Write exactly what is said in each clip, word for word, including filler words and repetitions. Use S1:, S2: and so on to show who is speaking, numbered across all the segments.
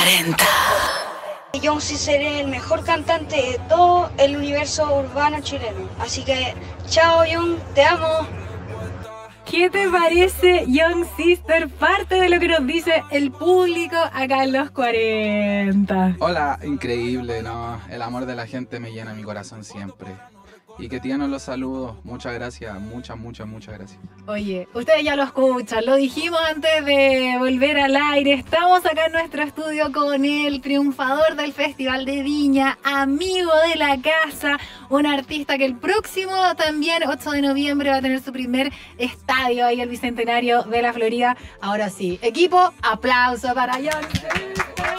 S1: cuarenta.
S2: Yo sí seré el mejor cantante de todo el universo urbano chileno. Así que, chao Young, te amo.
S3: ¿Qué te parece, Young Sister? Parte de lo que nos dice el público acá en los cuarenta.
S4: Hola, increíble, ¿no? El amor de la gente me llena mi corazón siempre. Y que Tiano los saludos. Muchas gracias, muchas, muchas, muchas gracias.
S3: Oye, ustedes ya lo escuchan, lo dijimos antes de volver al aire. Estamos acá en nuestro estudio con el triunfador del Festival de Viña, amigo de la casa, un artista que el próximo también, ocho de noviembre, va a tener su primer estadio ahí, el Bicentenario de la Florida. Ahora sí, equipo, aplauso para Young Sister.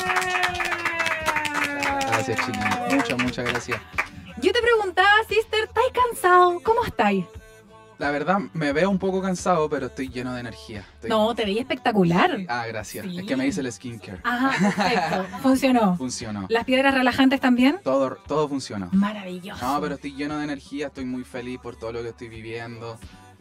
S4: Gracias, chiquillos. Muchas, muchas gracias.
S3: Yo te preguntaba, Sister, ¿estás cansado? ¿Cómo estáis?
S4: La verdad, me veo un poco cansado, pero estoy lleno de energía. Estoy...
S3: No, te veía espectacular.
S4: Ah, gracias.
S3: Sí.
S4: Es que me hice el skincare.
S3: Ajá, perfecto. Funcionó.
S4: Funcionó.
S3: ¿Las piedras relajantes también?
S4: Todo, todo funcionó.
S3: Maravilloso.
S4: No, pero estoy lleno de energía, estoy muy feliz por todo lo que estoy viviendo.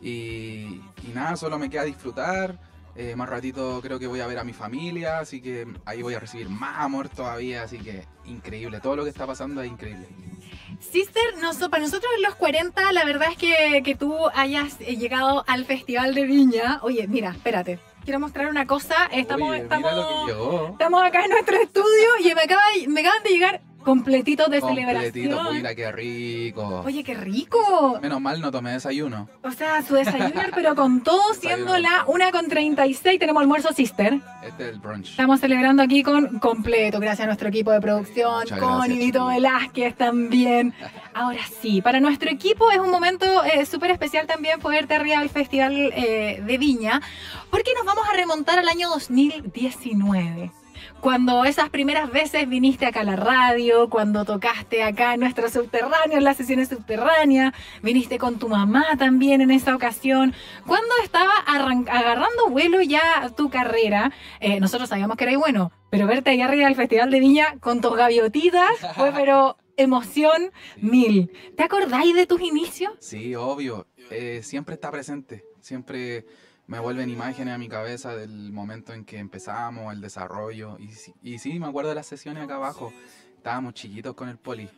S4: Y, y nada, solo me queda disfrutar. Eh, más ratito creo que voy a ver a mi familia, así que ahí voy a recibir más amor todavía. Así que increíble, todo lo que está pasando es increíble.
S3: Sister, no, para nosotros en los cuarenta, la verdad es que, que tú hayas llegado al Festival de Viña. Oye, mira, espérate. Quiero mostrar una cosa. Estamos,
S4: Oye,
S3: estamos,
S4: mira lo que llegó.
S3: estamos acá en nuestro estudio y me, acaba, me acaban de llegar completitos de
S4: Completito,
S3: celebración.
S4: mira qué rico.
S3: Oye, qué rico.
S4: Menos mal no tomé desayuno.
S3: O sea, su desayuno, pero con todo, siendo la una con treinta y seis, tenemos almuerzo, Sister.
S4: Este es el brunch.
S3: Estamos celebrando aquí con completo, gracias a nuestro equipo de producción,
S4: Muchas
S3: con
S4: gracias,
S3: Ivito
S4: chiquillos.
S3: Velázquez también. Ahora sí, para nuestro equipo es un momento eh, súper especial también poderte arriba del Festival eh, de Viña, porque nos vamos a remontar al año dos mil diecinueve. Cuando esas primeras veces viniste acá a la radio, cuando tocaste acá en nuestro subterráneo, en las sesiones subterráneas, viniste con tu mamá también en esa ocasión. Cuando estaba agarrando vuelo ya tu carrera, eh, nosotros sabíamos que eras bueno, pero verte ahí arriba del Festival de Viña con tus gaviotitas fue pero emoción mil. ¿Te acordáis de tus inicios?
S4: Sí, obvio. Eh, siempre está presente. Siempre me vuelven imágenes a mi cabeza del momento en que empezamos, el desarrollo. Y, sí- y sí, me acuerdo de las sesiones acá abajo. Estábamos chiquitos con el poli.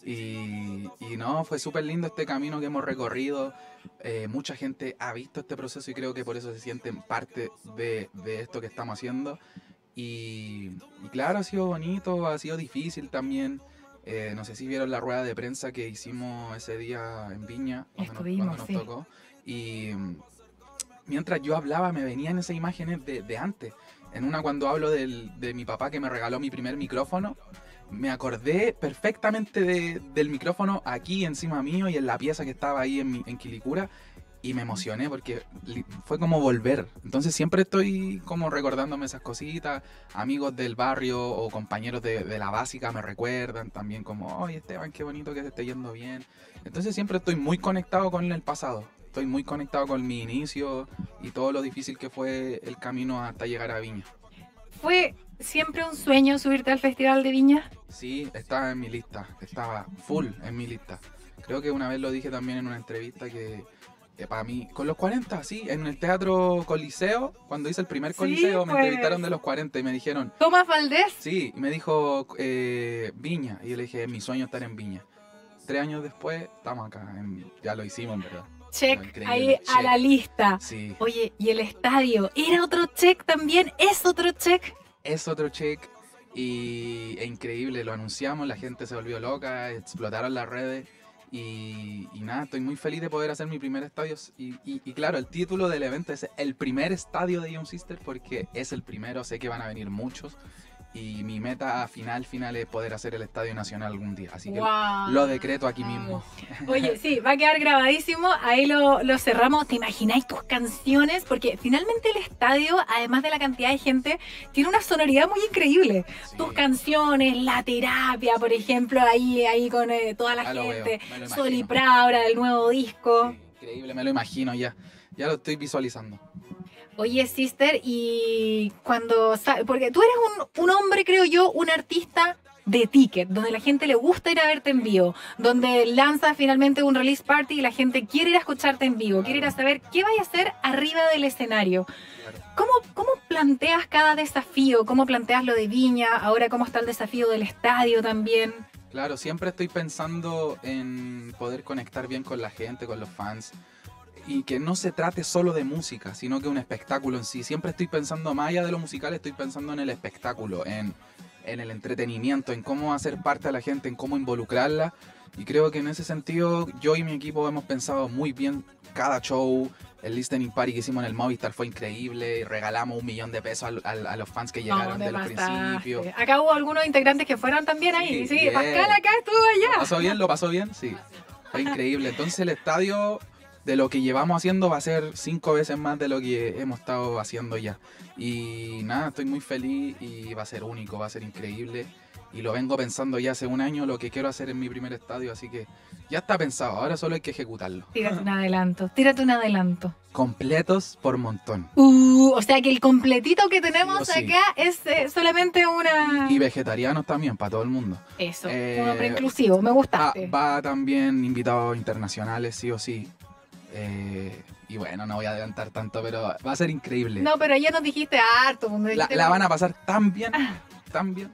S4: Y, y no, fue súper lindo este camino que hemos recorrido. Eh, mucha gente ha visto este proceso y creo que por eso se sienten parte de, de esto que estamos haciendo. Y, y claro, ha sido bonito, ha sido difícil también. Eh, no sé si vieron la rueda de prensa que hicimos ese día en Viña, cuando, nos,
S3: Estuvimos,
S4: cuando nos
S3: sí.
S4: tocó. Y mm, mientras yo hablaba me venían esas imágenes de, de antes. En una cuando hablo del, de mi papá que me regaló mi primer micrófono, me acordé perfectamente de, del micrófono aquí encima mío y en la pieza que estaba ahí en, mi, en Quilicura. Y me emocioné porque li- fue como volver. Entonces siempre estoy como recordándome esas cositas. Amigos del barrio o compañeros de, de la básica me recuerdan también como, oye Esteban, qué bonito que te esté yendo bien. Entonces siempre estoy muy conectado con el pasado. Estoy muy conectado con mi inicio y todo lo difícil que fue el camino hasta llegar a Viña.
S3: ¿Fue siempre un sueño subirte al Festival de Viña?
S4: Sí, estaba en mi lista. Estaba full en mi lista. Creo que una vez lo dije también en una entrevista que... que para mí, con los cuarenta, sí, en el Teatro Coliseo, cuando hice el primer
S3: Sí,
S4: Coliseo, me
S3: pues.
S4: entrevistaron de los cuarenta y me dijeron,
S3: Tomás Valdés.
S4: sí, y me dijo eh, Viña, y yo le dije, es mi sueño estar en Viña. Tres años después, estamos acá, en- ya lo hicimos, en verdad.
S3: Check
S4: Increíble,
S3: ahí a
S4: check.
S3: la lista.
S4: Sí,
S3: Oye, y el estadio, ¿era otro check también? ¿Es otro check?
S4: es otro check, y es increíble, lo anunciamos, la gente se volvió loca, explotaron las redes, y, y nada, estoy muy feliz de poder hacer mi primer estadio, y, y, y claro, el título del evento es el primer estadio de Young Sister, porque es el primero, sé que van a venir muchos, y mi meta final, final es poder hacer el Estadio Nacional algún día, así que
S3: Wow.
S4: lo decreto aquí mismo.
S3: Oye, sí, va a quedar grabadísimo. Ahí lo, lo cerramos. ¿Te imagináis tus canciones? Porque finalmente el estadio, además de la cantidad de gente, tiene una sonoridad muy increíble.
S4: Sí.
S3: Tus canciones, La Terapia, por ejemplo, ahí, ahí con eh, toda la
S4: Ya lo
S3: gente.
S4: veo, me lo
S3: Sol y
S4: imagino.
S3: Praura, del nuevo disco.
S4: Sí, increíble, me lo imagino ya, ya lo estoy visualizando.
S3: Oye, Sister, y cuando... sa- Porque tú eres un, un hombre, creo yo, un artista de ticket, donde la gente le gusta ir a verte en vivo, donde lanzas finalmente un release party y la gente quiere ir a escucharte en vivo, quiere ir a saber qué vaya a hacer arriba del escenario. ¿Cómo, ¿Cómo planteas cada desafío? ¿Cómo planteas lo de Viña? Ahora, ¿cómo está el desafío del estadio también?
S4: Claro, siempre estoy pensando en poder conectar bien con la gente, con los fans. Y que no se trate solo de música, sino que un espectáculo en sí. Siempre estoy pensando, más allá de lo musical, estoy pensando en el espectáculo, en, en el entretenimiento, en cómo hacer parte a la gente, en cómo involucrarla. Y creo que en ese sentido, yo y mi equipo hemos pensado muy bien cada show. El listening party que hicimos en el Movistar fue increíble. Regalamos un millón de pesos a, a, a los fans que llegaron
S3: No,
S4: de los principios.
S3: Acá hubo algunos integrantes que fueron también ahí. Sí,
S4: bien.
S3: Pascal acá estuvo allá.
S4: ¿Lo pasó bien? ¿Lo pasó bien? Sí. Fue increíble. Entonces el estadio, de lo que llevamos haciendo, va a ser cinco veces más de lo que hemos estado haciendo ya. Y nada, estoy muy feliz y va a ser único, va a ser increíble. Y lo vengo pensando ya hace un año, lo que quiero hacer en mi primer estadio, así que ya está pensado, ahora solo hay que ejecutarlo.
S3: Tírate un adelanto, tírate un adelanto.
S4: Completos por montón.
S3: Uh, o sea que el completito que tenemos
S4: Sí o sí.
S3: acá es eh, solamente una...
S4: Y vegetarianos también, para todo el mundo.
S3: Eso,
S4: Eh,
S3: un hombre inclusivo, me
S4: Va,
S3: gustaste.
S4: va también invitados internacionales, sí o sí. Eh, y bueno, no voy a adelantar tanto, pero va a ser increíble.
S3: No, pero ya nos dijiste harto. me
S4: la,
S3: dijiste-
S4: la van a pasar tan bien, tan bien.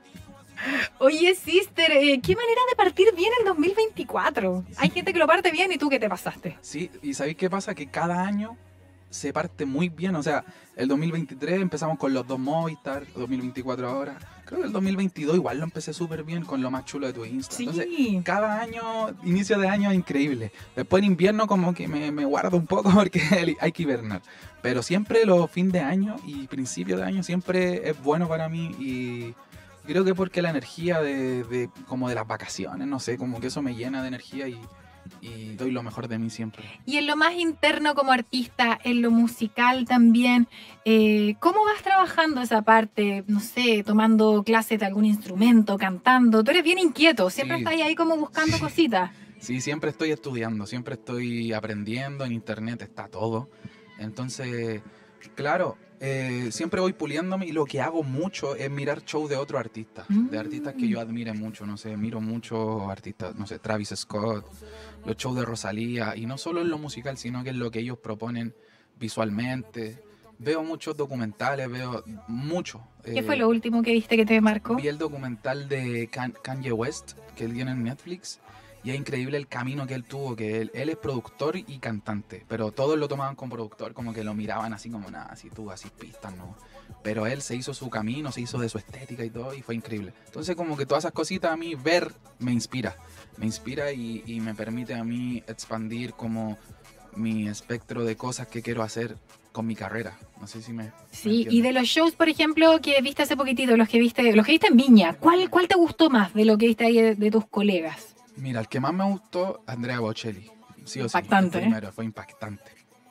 S3: Oye, Sister, eh, qué manera de partir bien el dos mil veinticuatro. Hay gente que lo parte bien y tú qué te pasaste.
S4: Sí, y ¿sabéis qué pasa? Que cada año se parte muy bien. O sea, el dos mil veintitrés empezamos con los dos Movistar, dos mil veinticuatro ahora. Creo que el dos mil veintidós igual lo empecé súper bien con lo más chulo de tu Insta.
S3: Sí.
S4: Entonces, cada año, inicio de año es increíble. Después en invierno como que me, me guardo un poco porque hay que hibernar. Pero siempre los fin de año y principio de año siempre es bueno para mí y creo que porque la energía de, de como de las vacaciones, no sé, como que eso me llena de energía y, y doy lo mejor de mí siempre.
S3: Y en lo más interno como artista, en lo musical también, eh, ¿cómo vas trabajando esa parte? No sé, tomando clases de algún instrumento, cantando. Tú eres bien inquieto, siempre
S4: Sí.
S3: estás ahí como buscando
S4: Sí.
S3: cositas.
S4: Sí, siempre estoy estudiando, siempre estoy aprendiendo, en internet está todo. Entonces, claro, eh, siempre voy puliéndome y lo que hago mucho es mirar shows de otros artistas,
S3: Mm.
S4: de artistas que yo admire mucho, no sé, miro muchos artistas, no sé, Travis Scott, los shows de Rosalía, y no solo en lo musical, sino que en lo que ellos proponen visualmente. Veo muchos documentales, veo mucho.
S3: ¿Qué
S4: eh,
S3: fue lo último que viste que te marcó?
S4: Vi el documental de Kan- Kanye West, que él tiene en Netflix, y es increíble el camino que él tuvo, que él, él es productor y cantante, pero todos lo tomaban como productor, como que lo miraban así como nada, así tú, así pistas, ¿no? Pero él se hizo su camino, se hizo de su estética y todo, y fue increíble. Entonces como que todas esas cositas a mí ver me inspira, me inspira y, y me permite a mí expandir como mi espectro de cosas que quiero hacer con mi carrera. No sé si me... me
S3: Sí, y
S4: entiendes.
S3: de los shows, por ejemplo, que viste hace poquitito, los que viste, los que viste en Viña, ¿cuál, cuál te gustó más de lo que viste ahí de, de tus colegas?
S4: Mira, el que más me gustó, Andrea Bocelli. Sí o sí,
S3: Impactante,
S4: el primero, fue impactante.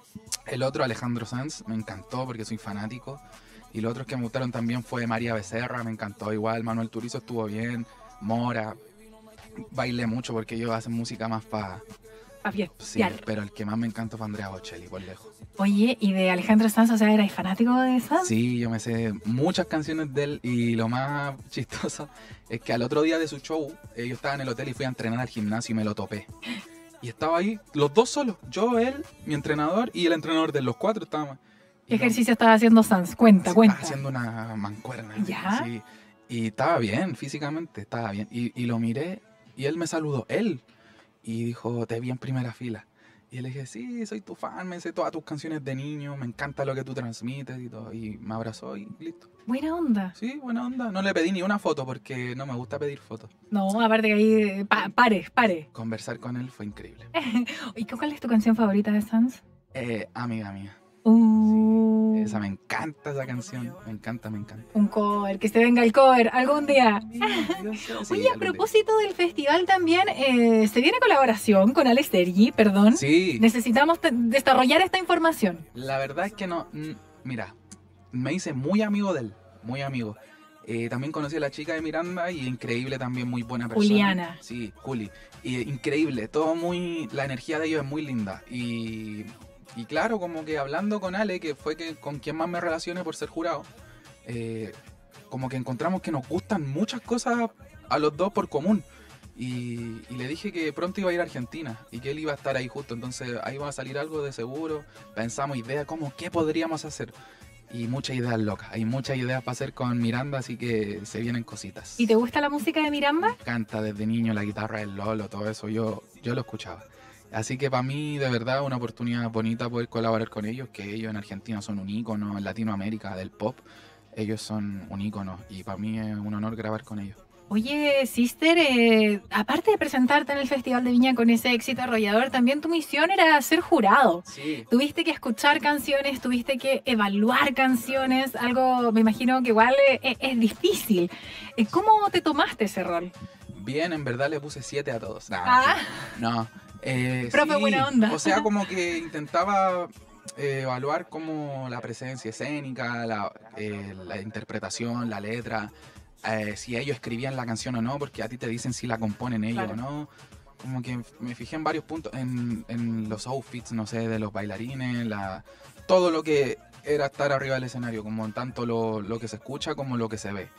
S4: El otro, Alejandro Sanz, me encantó porque soy fanático. Y los otros que me gustaron también fue María Becerra, me encantó igual. Manuel Turizo estuvo bien. Mora. Bailé mucho porque ellos hacen música más para...
S3: A
S4: Sí,
S3: fiestear.
S4: pero el que más me encantó fue Andrea Bocelli, por lejos.
S3: Oye, ¿y de Alejandro Sanz, o sea, eras fanático de Sanz?
S4: Sí, yo me sé muchas canciones de él y lo más chistoso es que al otro día de su show, eh, yo estaba en el hotel y fui a entrenar al gimnasio y me lo topé. Y estaba ahí, los dos solos, yo, él, mi entrenador y el entrenador de los cuatro estábamos.
S3: ¿Qué
S4: Y no-
S3: ejercicio estaba haciendo Sanz? Cuenta,
S4: estaba
S3: cuenta.
S4: haciendo una mancuerna.
S3: ¿Ya?
S4: Sí, y estaba bien, físicamente, estaba bien. Y, y lo miré y él me saludó, él, y dijo, te vi en primera fila. Y le dije, sí, soy tu fan, me sé todas tus canciones de niño, me encanta lo que tú transmites y todo. Y me abrazó y listo.
S3: Buena onda.
S4: Sí, buena onda. No le pedí ni una foto porque no me gusta pedir fotos.
S3: No, aparte que ahí, eh, pa- pare, pare.
S4: Conversar con él fue increíble.
S3: ¿Y cuál es tu canción favorita de Sanz?
S4: Eh, amiga mía.
S3: Uh,
S4: Esa me encanta esa canción. Me encanta, me encanta.
S3: un cover, que se venga el cover algún día.
S4: Sí, sí,
S3: Oye, a
S4: algún día.
S3: propósito del festival también, eh, se viene colaboración con Alex Sergi, perdón.
S4: Sí,
S3: Necesitamos te- desarrollar esta información.
S4: la verdad es que no. mm, Mira, me hice muy amigo de él. Muy amigo. Eh, también conocí a la chica de Miranda y increíble también, muy buena persona.
S3: Juliana.
S4: Sí, Juli. Y increíble, todo muy. La energía de ellos es muy linda. Y. Y claro, como que hablando con Ale, que fue que, con quien más me relacioné por ser jurado, eh, como que encontramos que nos gustan muchas cosas a los dos por común. Y, y le dije que pronto iba a ir a Argentina y que él iba a estar ahí justo, entonces ahí va a salir algo de seguro. Pensamos ideas como qué podríamos hacer y muchas ideas locas, hay muchas ideas para hacer con Miranda, así que se vienen cositas.
S3: ¿Y te gusta la música de Miranda?
S4: Me encanta desde niño la guitarra del Lolo, todo eso, yo, yo lo escuchaba. Así que para mí de verdad una oportunidad bonita poder colaborar con ellos, que ellos en Argentina son un ícono, en Latinoamérica del pop, ellos son un ícono y para mí es un honor grabar con ellos.
S3: Oye, Sister, eh, aparte de presentarte en el Festival de Viña con ese éxito arrollador, también tu misión era ser jurado.
S4: Sí.
S3: Tuviste que escuchar canciones, tuviste que evaluar canciones, algo me imagino que igual es, es difícil. Eh, ¿Cómo te tomaste ese rol?
S4: Bien, en verdad le puse siete a todos. Nah,
S3: Ah.
S4: sí. No. Eh,
S3: Profe,
S4: sí,
S3: buena onda.
S4: O sea, como que intentaba eh, evaluar como la presencia escénica, la, eh, la interpretación, la letra, eh, si ellos escribían la canción o no, porque a ti te dicen si la componen ellos
S3: Claro.
S4: o no. Como que me fijé en varios puntos, en, en los outfits, no sé, de los bailarines, la, todo lo que era estar arriba del escenario, como en tanto lo, lo que se escucha como lo que se ve.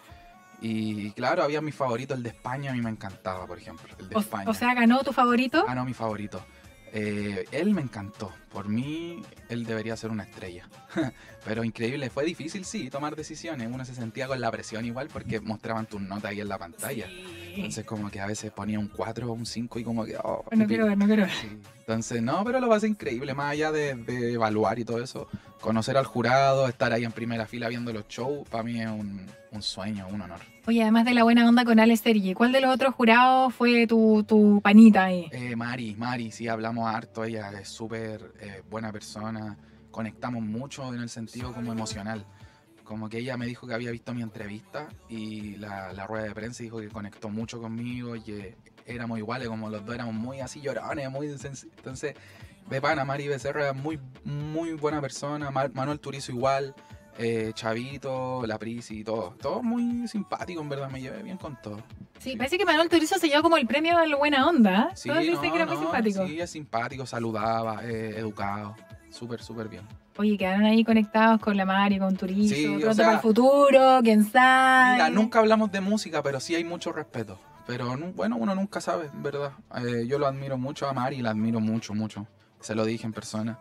S4: Y claro, había mi favorito, el de España, a mí me encantaba, por ejemplo, el de
S3: O,
S4: España.
S3: o sea, ¿ganó tu favorito?
S4: Ah, no, mi favorito. Eh, él me encantó. Por mí, él debería ser una estrella. Pero increíble, fue difícil, sí, tomar decisiones. Uno se sentía con la presión igual porque mostraban tus notas ahí en la pantalla.
S3: Sí.
S4: Entonces como que a veces ponía un cuatro o un cinco y como que... Oh,
S3: No
S4: me
S3: quiero ver, no quiero ver.
S4: Sí. Entonces, no, pero lo pasé increíble, más allá de, de evaluar y todo eso, conocer al jurado, estar ahí en primera fila viendo los shows, para mí es un, un sueño, un honor.
S3: Oye, además de la buena onda con Alex Sergi, ¿cuál de los otros jurados fue tu, tu panita ahí?
S4: Eh, Mari, Mari, sí, hablamos harto, ella es súper eh, buena persona, conectamos mucho en el sentido como emocional. Como que ella me dijo que había visto mi entrevista y la, la rueda de prensa dijo que conectó mucho conmigo y que éramos iguales, como los dos éramos muy así llorones, muy sensibles. Entonces, de pana, Mari Becerra es muy, muy buena persona, Mar- Manuel Turizo igual, eh, Chavito, La Prisi, todo, todo muy simpático, en verdad, me llevé bien con todo.
S3: Sí,
S4: Sí.
S3: parece que Manuel Turizo se llevó como el premio a la buena onda.
S4: Sí,
S3: Todos dicen
S4: no,
S3: que era muy
S4: no,
S3: simpático.
S4: Sí, es simpático, saludaba, eh, educado, súper, súper bien.
S3: Oye, quedaron ahí conectados con la Mari, con Turizo,
S4: Sí, o
S3: pronto
S4: sea,
S3: para el futuro, quién sabe.
S4: Mira, nunca hablamos de música, pero sí hay mucho respeto. Pero nu- bueno, uno nunca sabe, en verdad. Eh, yo lo admiro mucho a Mari, la admiro mucho, mucho. Se lo dije en persona.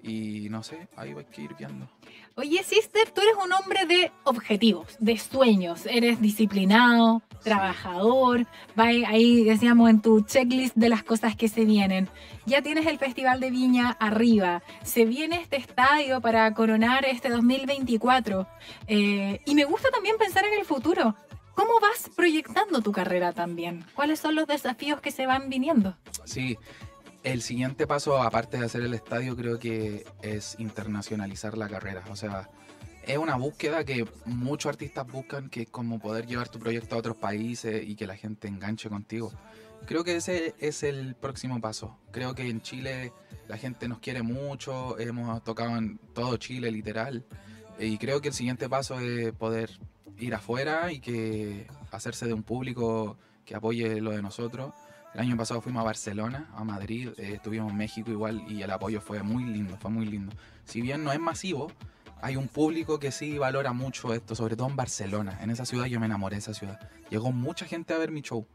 S4: Y no sé, ahí hay que ir viendo.
S3: Oye, Sister, tú eres un hombre de objetivos, de sueños. Eres disciplinado, trabajador. Va ahí, ahí, decíamos, en tu checklist de las cosas que se vienen. Ya tienes el Festival de Viña arriba. Se viene este estadio para coronar este dos mil veinticuatro. Eh, y me gusta también pensar en el futuro. ¿Cómo vas proyectando tu carrera también? ¿Cuáles son los desafíos que se van viniendo?
S4: Sí, el siguiente paso, aparte de hacer el estadio, creo que es internacionalizar la carrera. O sea, es una búsqueda que muchos artistas buscan, que es como poder llevar tu proyecto a otros países y que la gente enganche contigo. Creo que ese es el próximo paso. Creo que en Chile la gente nos quiere mucho, hemos tocado en todo Chile, literal. Y creo que el siguiente paso es poder ir afuera y que hacerse de un público que apoye lo de nosotros. El año pasado fuimos a Barcelona, a Madrid, eh, estuvimos en México igual y el apoyo fue muy lindo, fue muy lindo. Si bien no es masivo, hay un público que sí valora mucho esto, sobre todo en Barcelona. En esa ciudad yo me enamoré de esa ciudad. Llegó mucha gente a ver mi show.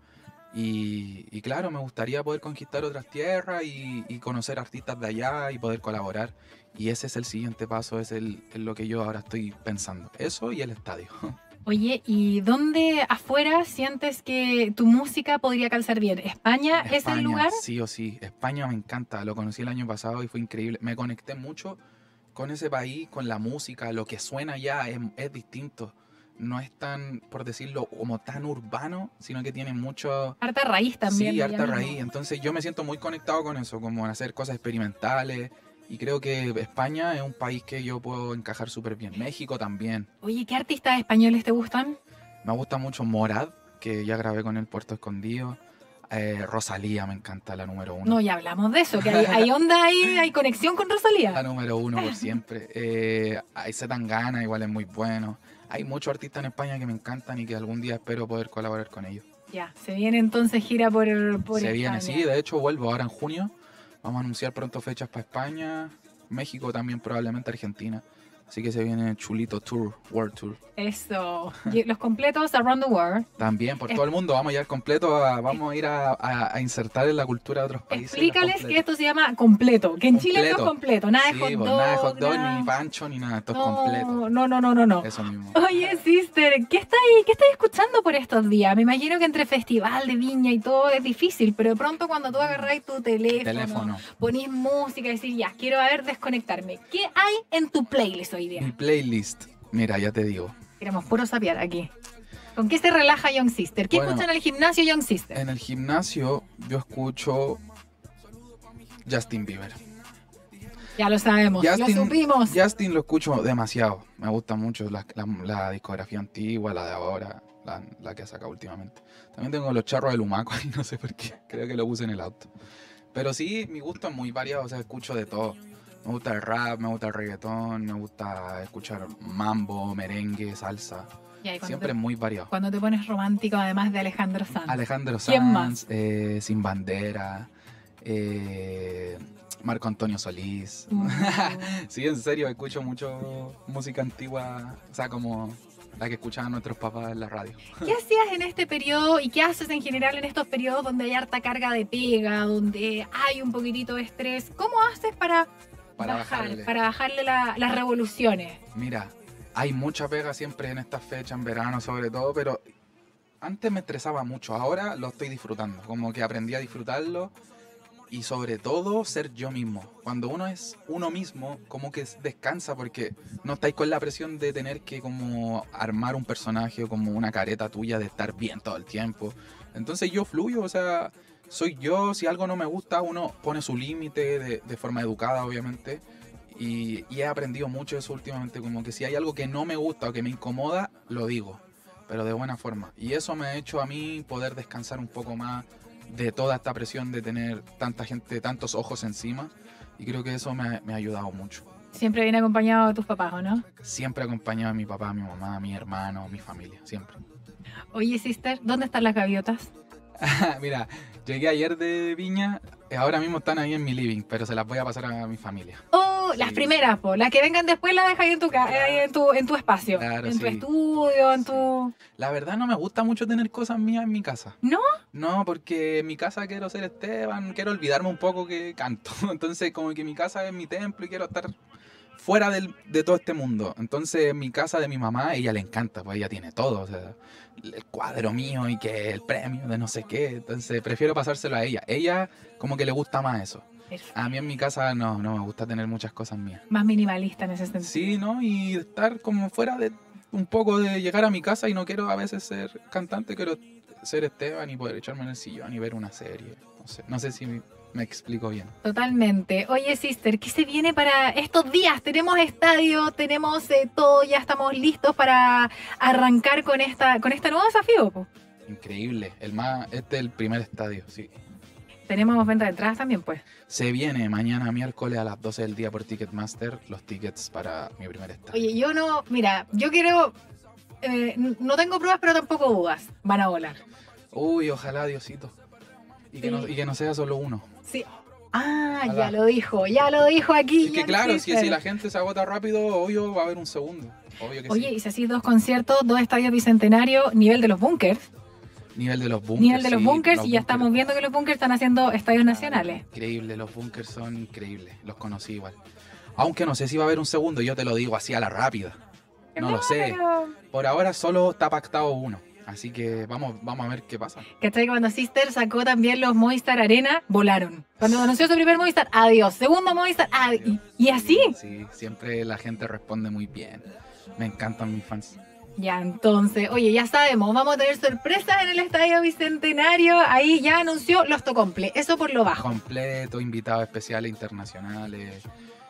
S4: Y, y claro, me gustaría poder conquistar otras tierras y, y conocer artistas de allá y poder colaborar. Y ese es el siguiente paso, es, el, es lo que yo ahora estoy pensando. Eso y el estadio.
S3: Oye, ¿y dónde afuera sientes que tu música podría calzar bien? ¿España, es el
S4: España,
S3: lugar?
S4: Sí o sí. España me encanta. Lo conocí el año pasado y fue increíble. Me conecté mucho con ese país, con la música. Lo que suena ya es, es distinto. No es tan, por decirlo, como tan urbano, sino que tiene mucho...
S3: Harta raíz también.
S4: Sí,
S3: de
S4: harta
S3: allá mismo.
S4: raíz. Entonces yo me siento muy conectado con eso, como en hacer cosas experimentales. Y creo que España es un país que yo puedo encajar súper bien. México también.
S3: Oye, ¿qué artistas españoles te gustan?
S4: Me gusta mucho Morad, que ya grabé con el Puerto Escondido. Eh, Rosalía me encanta, la número uno.
S3: No, ya hablamos de eso, que hay, hay onda ahí, hay conexión con
S4: La
S3: Rosalía.
S4: número uno por siempre. Eh, hay Zetangana, igual es muy bueno. Hay muchos artistas en España que me encantan y que algún día espero poder colaborar con ellos.
S3: Ya, se viene entonces gira por, por
S4: Se
S3: España.
S4: viene, sí, de hecho vuelvo ahora en junio. Vamos a anunciar pronto fechas para España, México también, probablemente Argentina. Así que se viene Chulito Tour, World Tour.
S3: Eso. Y los completos Around the World.
S4: También, por
S3: Es-
S4: todo el mundo, vamos a ir completo, a- vamos a ir a, a- a insertar en la cultura de otros países.
S3: Explícales
S4: los
S3: que esto se llama completo, que en Chile no es
S4: Completo.
S3: completo, nada de
S4: Sí,
S3: hot
S4: pues,
S3: dog.
S4: nada de hot dog,
S3: nada-
S4: ni pancho, ni nada, esto es
S3: no,
S4: completo.
S3: no, no, no, no, no.
S4: Eso mismo.
S3: Oye, sister, ¿qué estáis, qué estáis escuchando por estos días? Me imagino que entre festival de viña y todo es difícil, pero de pronto cuando tú agarráis tu teléfono,
S4: Teléfono.
S3: ponís música y decís, ya, quiero a ver, desconectarme. ¿Qué hay en tu playlist hoy
S4: Mi
S3: día?
S4: playlist, mira, ya te digo.
S3: Queremos puro sapear aquí. ¿Con qué se relaja Young Sister? ¿Qué
S4: Bueno.
S3: escuchan en el gimnasio Young Sister?
S4: En el gimnasio yo escucho Justin Bieber.
S3: Ya lo sabemos,
S4: Justin-
S3: lo supimos.
S4: Justin lo escucho demasiado. Me gusta mucho la, la- la discografía antigua, la de ahora, la, la que ha sacado últimamente. También tengo los charros del Humaco ahí, no sé por qué. Creo que lo puse en el auto. Pero sí, mi gusto es muy variado, o sea, escucho de todo. Me gusta el rap, me gusta el reggaetón, me gusta escuchar mambo, merengue, salsa.
S3: Ya, y cuando
S4: Siempre
S3: te-
S4: es muy variado.
S3: Cuando te pones romántico, además de Alejandro Sanz.
S4: Alejandro
S3: ¿Quién
S4: Sanz, eh, Sin Bandera, eh, Marco Antonio Solís.
S3: Mm.
S4: Sí, en serio, escucho mucho música antigua, o sea, como la que escuchaban nuestros papás en la radio.
S3: ¿Qué hacías en este periodo y qué haces en general en estos periodos donde hay harta carga de pega, donde hay un poquitito de estrés? ¿Cómo haces para,
S4: Para
S3: bajar,
S4: bajarle.
S3: para bajarle la- las revoluciones?
S4: Mira, hay mucha pega siempre en estas fechas, en verano sobre todo, pero antes me estresaba mucho, ahora lo estoy disfrutando, como que aprendí a disfrutarlo y sobre todo ser yo mismo. Cuando uno es uno mismo, como que descansa porque no estáis con la presión de tener que como armar un personaje o como una careta tuya de estar bien todo el tiempo. Entonces yo fluyo, o sea, soy yo, si algo no me gusta, uno pone su límite de, de forma educada, obviamente. Y, y he aprendido mucho eso últimamente, como que si hay algo que no me gusta o que me incomoda, lo digo, pero de buena forma. Y eso me ha hecho a mí poder descansar un poco más de toda esta presión de tener tanta gente, tantos ojos encima. Y creo que eso me, ha- me ha ayudado mucho.
S3: Siempre viene acompañado de tus papás, ¿o no?
S4: Siempre acompañado a mi papá, a mi mamá, a mi hermano, a mi familia, siempre.
S3: Oye, sister, ¿dónde están las gaviotas?
S4: Mira, llegué ayer de Viña, eh, ahora mismo están ahí en mi living, pero se las voy a pasar a mi familia.
S3: Oh, las
S4: Sí.
S3: primeras, po. Las que vengan después las dejas ahí en tu, ca- ahí en tu, en tu espacio.
S4: Claro,
S3: en tu
S4: sí.
S3: estudio, en tu...
S4: La verdad no me gusta mucho tener cosas mías en mi casa.
S3: ¿No?
S4: No, porque en mi casa quiero ser Esteban, quiero olvidarme un poco que canto. Entonces como que mi casa es mi templo y quiero estar fuera del- de todo este mundo. Entonces en mi casa de mi mamá, ella le encanta, pues ella tiene todo. O sea, el cuadro mío y que el premio de no sé qué. Entonces prefiero pasárselo a ella. Ella como que le gusta más eso.
S3: Perfecto.
S4: A mí en mi casa no, no me gusta tener muchas cosas mías.
S3: Más minimalista en ese sentido.
S4: Sí, ¿no? Y estar como fuera de un poco de llegar a mi casa y no quiero a veces ser cantante, quiero ser Esteban y poder echarme en el sillón y ver una serie. No sé, no sé si me, me explico bien.
S3: Totalmente. Oye, sister, ¿qué se viene para estos días? Tenemos estadio, tenemos eh, todo, ya estamos listos para arrancar con esta con este nuevo desafío, po.
S4: Increíble. El más, este es el primer estadio, sí.
S3: Tenemos venta de entradas también, pues.
S4: Se viene mañana miércoles a las doce del día por Ticketmaster los tickets para mi primer estadio.
S3: Oye, yo no, mira, yo quiero, eh, n- no tengo pruebas, pero tampoco dudas. Van a volar.
S4: Uy, ojalá, Diosito. Y que,
S3: Sí.
S4: no, y que no sea solo uno.
S3: Sí. Ah,
S4: Ojalá.
S3: ya lo dijo, ya lo dijo aquí.
S4: Es que
S3: Young
S4: claro, si,
S3: Sister.
S4: si la gente se agota rápido, obvio va a haber un segundo. Obvio que
S3: Oye,
S4: sí.
S3: y si así dos conciertos, dos estadios bicentenarios, nivel de los bunkers.
S4: Nivel de los bunkers.
S3: Nivel de los
S4: sí,
S3: bunkers,
S4: los
S3: y ya
S4: bunkers.
S3: estamos viendo que los bunkers están haciendo estadios nacionales.
S4: Increíble, los bunkers son increíbles, los conocí igual. Aunque no sé si va a haber un segundo, yo te lo digo así a la rápida. No lo sé.
S3: Pero-
S4: Por ahora solo está pactado uno. Así que vamos, vamos a ver qué pasa.
S3: ¿Cachai? Cuando Sister sacó también los Movistar Arena, volaron. Cuando anunció su primer Movistar, adiós. Segundo Movistar, adiós. Y, y así.
S4: Sí, siempre la gente responde muy bien. Me encantan mis fans.
S3: Ya, entonces, oye, ya sabemos, vamos a tener sorpresas en el Estadio Bicentenario. Ahí ya anunció los Tocomple. Eso por lo bajo.
S4: Completo, invitados especiales internacionales,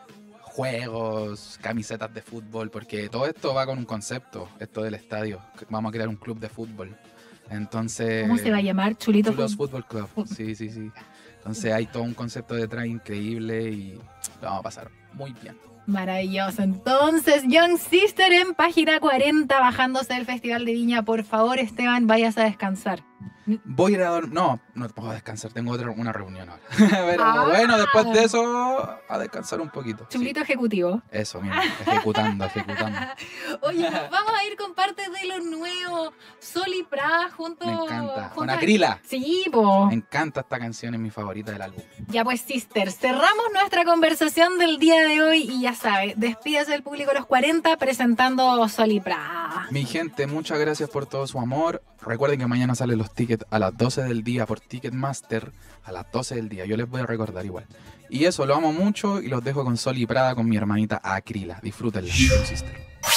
S4: juegos, camisetas de fútbol, porque todo esto va con un concepto, esto del estadio. Vamos a crear un club de fútbol. Entonces...
S3: ¿Cómo se va a llamar? Chulito
S4: Chulos
S3: Fútbol.
S4: Football Club. Sí, sí, sí. Entonces hay todo un concepto detrás increíble y lo vamos a pasar muy bien.
S3: Maravilloso. Entonces, Young Sister en página cuarenta, bajándose del Festival de Viña. Por favor, Esteban, vayas a descansar.
S4: Voy a ir a dormir. No, no puedo descansar, tengo otra, una reunión ahora. Pero
S3: Ah.
S4: bueno, después de eso, a descansar un poquito.
S3: Chulito
S4: Sí.
S3: ejecutivo.
S4: Eso, mira, ejecutando, ejecutando.
S3: Oye, nos vamos a ir con parte de lo nuevo. Sol y Pra junto...
S4: Me encanta. Con
S3: junto a-
S4: Acrila.
S3: Sí, po.
S4: Me encanta esta canción, es mi favorita del álbum.
S3: Ya pues, sister, cerramos nuestra conversación del día de hoy y ya sabe, despídase del público de los cuarenta presentando Sol y Pra.
S4: Mi gente, muchas gracias por todo su amor. Recuerden que mañana salen los tickets a las doce del día por Ticketmaster. A las doce del día, yo les voy a recordar igual. Y eso, lo amo mucho y los dejo con Sol y Prada con mi hermanita Acrila. Disfrútenla, sister.